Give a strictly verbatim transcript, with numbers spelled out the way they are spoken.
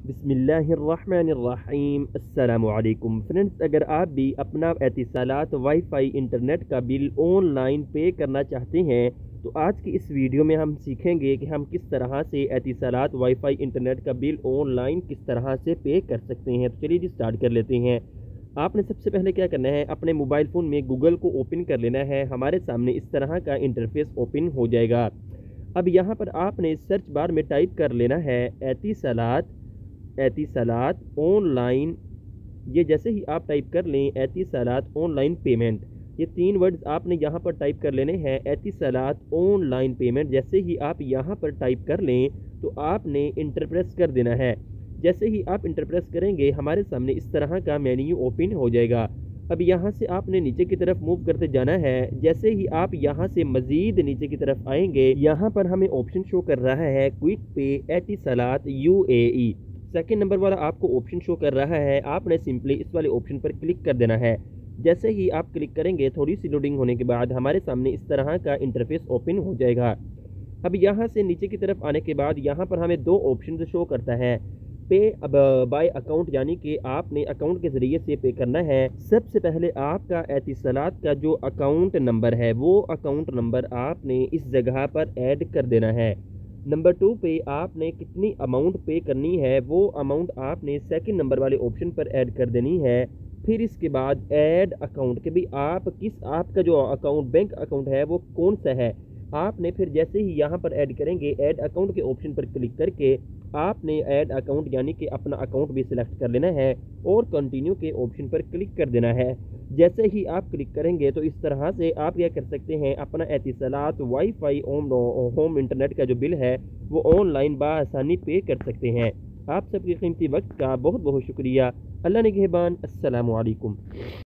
बिस्मिल्लाहिर्रहमानिर्रहीम अस्सलामुअलैकुम फ्रेंड्स, अगर आप भी अपना एतिसालात वाईफाई इंटरनेट का बिल ऑनलाइन पे करना चाहते हैं तो आज की इस वीडियो में हम सीखेंगे कि हम किस तरह से एतिसालात वाईफाई इंटरनेट का बिल ऑनलाइन किस तरह से पे कर सकते हैं। तो चलिए जी स्टार्ट कर लेते हैं। आपने सबसे पहले क्या करना है, अपने मोबाइल फ़ोन में गूगल को ओपन कर लेना है। हमारे सामने इस तरह का इंटरफेस ओपन हो जाएगा। अब यहाँ पर आपने सर्च बार में टाइप कर लेना है एतिसालात एतिसालात ऑनलाइन। ये जैसे ही आप टाइप कर लें एतिसालात ऑनलाइन पेमेंट, ये तीन वर्ड्स आपने यहाँ पर टाइप कर लेने हैं। एतिसालात ऑनलाइन पेमेंट जैसे ही आप यहाँ पर टाइप कर लें तो आपने इंटर प्रेस कर देना है। जैसे ही आप इंटर प्रेस करेंगे हमारे सामने इस तरह का मेन्यू ओपन हो जाएगा। अब यहाँ से आपने नीचे की तरफ मूव करते जाना है। जैसे ही आप यहाँ से मज़ीद नीचे की तरफ आएंगे यहाँ पर हमें ऑप्शन शो कर रहा है क्विक पे एतिसालात यूएई। सेकंड नंबर वाला आपको ऑप्शन शो कर रहा है, आपने सिंपली इस वाले ऑप्शन पर क्लिक कर देना है। जैसे ही आप क्लिक करेंगे थोड़ी सी लोडिंग होने के बाद हमारे सामने इस तरह का इंटरफेस ओपन हो जाएगा। अब यहाँ से नीचे की तरफ आने के बाद यहाँ पर हमें दो ऑप्शन शो करता है, पे अब बाय अकाउंट, यानी कि आपने अकाउंट के ज़रिए से पे करना है। सबसे पहले आपका एतिसालात का जो अकाउंट नंबर है वो अकाउंट नंबर आपने इस जगह पर ऐड कर देना है। नंबर टू पे आपने कितनी अमाउंट पे करनी है वो अमाउंट आपने सेकंड नंबर वाले ऑप्शन पर ऐड कर देनी है। फिर इसके बाद ऐड अकाउंट के भी आप किस आपका जो अकाउंट बैंक अकाउंट है वो कौन सा है आपने फिर जैसे ही यहाँ पर ऐड करेंगे ऐड अकाउंट के ऑप्शन पर क्लिक करके आपने ऐड अकाउंट यानी कि अपना अकाउंट भी सिलेक्ट कर लेना है और कंटिन्यू के ऑप्शन पर क्लिक कर देना है। जैसे ही आप क्लिक करेंगे तो इस तरह से आप क्या कर सकते हैं, अपना Etisalat wifi home home internet का जो बिल है वो ऑनलाइन बआसानी पे कर सकते हैं। आप सबके कीमती वक्त का बहुत बहुत शुक्रिया। अल्लाह निगहबान। अस्सलामु अलैकुम।